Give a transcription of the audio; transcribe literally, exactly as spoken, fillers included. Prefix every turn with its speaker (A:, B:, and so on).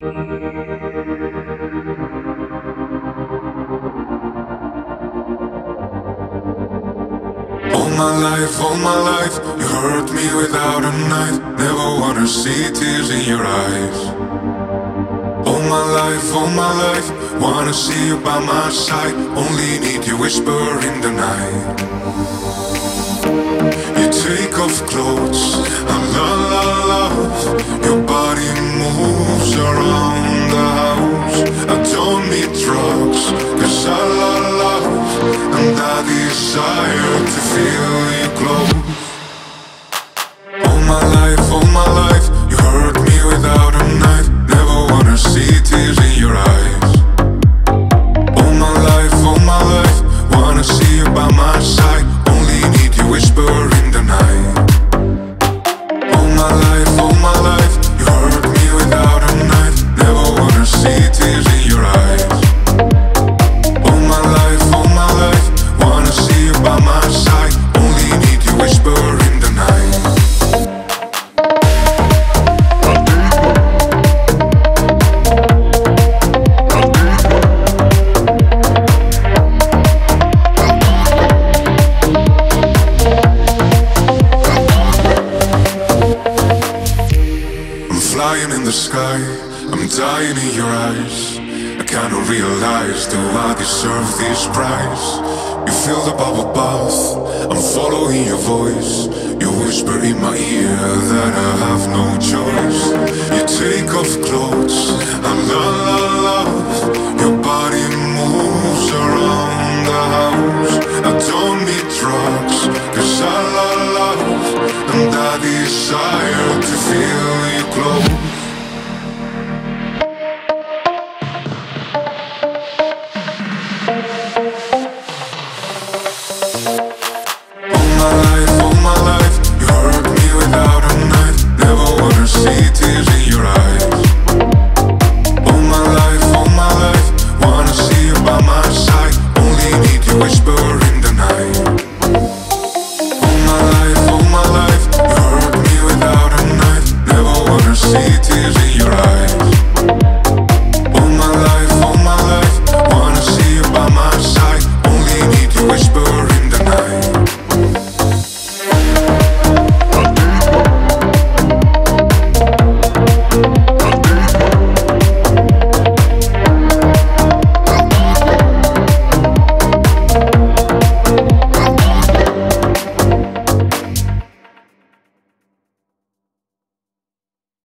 A: All my life, all my life, you hurt me without a knife. Never wanna see tears in your eyes. All my life, all my life, wanna see you by my side. Only need you whisper in the night. You take off clothes, I love, love, love. Your body moves around the house. I don't need drugs, cause I love, love. And I desire to feel you close. All my life, all my life, you hurt me without a knife. Never wanna see tears in your eyes. All my life, all my life, wanna see you by my side. Only need you whisper in the night. All my life, all my life, you hurt me without a knife. Never wanna see tears in your eyes. All my life, all my life, wanna see you by my side. Only need you whisper in the night. I'm flying in the sky, I'm dying in your eyes. I kinda realize, do I deserve this price? You feel the bubble bath, I'm following your voice. You whisper in my ear that I have no choice. You take off clothes, I love, love, love. Your body moves around the house. I don't need drugs, cause I love, love. And I desire to feel you close. All my life, all my life, you hurt me without a knife. Never wanna see tears in your eyes. All my life, all my life, wanna see you by my side. Only need you whisper in the night. All my life, all my life, you hurt me without a knife. Never wanna see tears in